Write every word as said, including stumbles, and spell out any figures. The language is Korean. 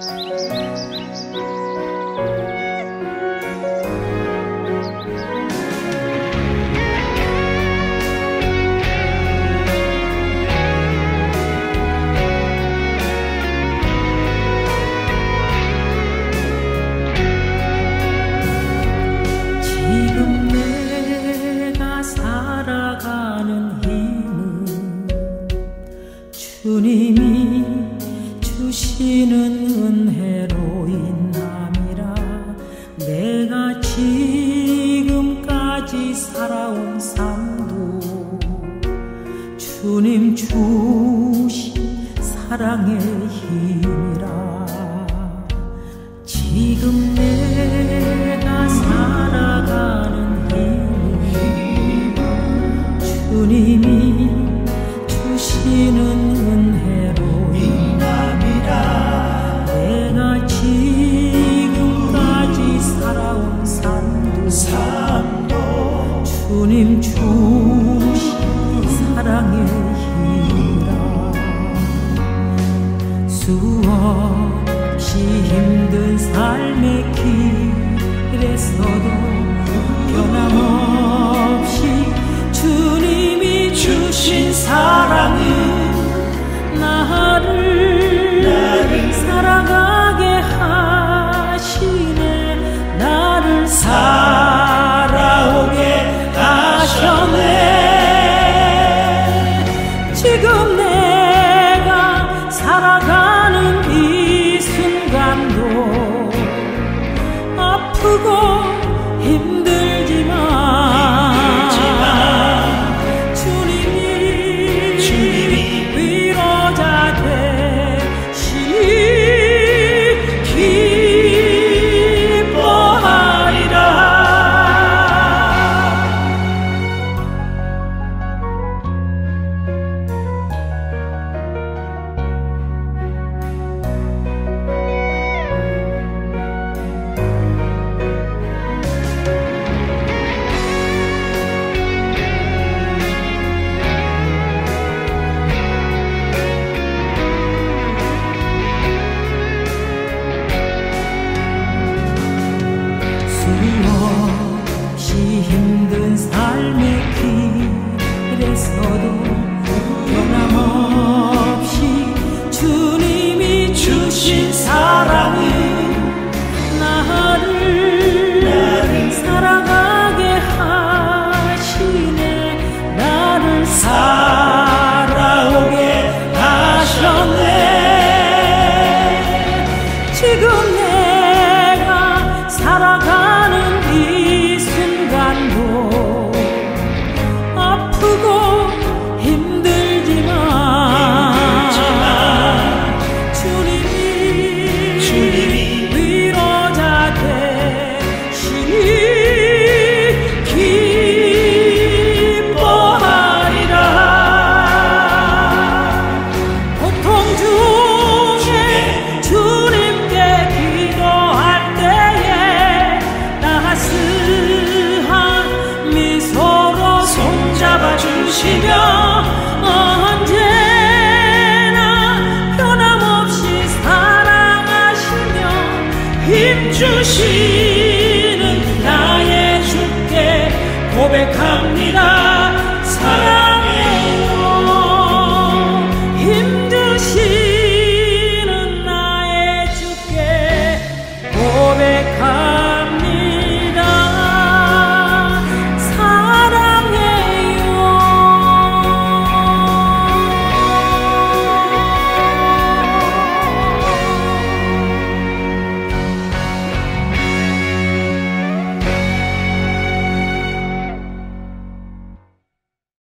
주님이 주시는 은혜로 인함이라. 내가 지금까지 살아온 삶도 주님 주신 사랑의 힘이라. 지금 내가 살아가는 힘은 주님이 주시는 은혜로 인함이라. 내가 지금까지 살아온 삶도, 삶도 주님 주신 사랑의 힘이라. 수없이 힘든 삶의 길에서도 변함없이 주님이 주신 사랑은 나를, 나를 살아가게 하시네. 나를 살아오게 하셨네. 지금 내가 살아가는 이 순간도 아프고 힘들지만 수없이 힘든 삶의 길에서도 변함없이 주님이 주신 사랑은 나를, 나를 살아가게 하시네. 나를 살아오게 하셨네. 지금 내가 살아가는 이 순간도 아프고 힘들지만, 힘들지만 주님이, 주님이 위로자 되시니 기뻐하리라. 고통 중에 주님께 기도할 때에 따스한 미소로 손잡아 주시며 언제나 변함없이 사랑하시며 힘주시는 나의 주께 고백합니다. 사랑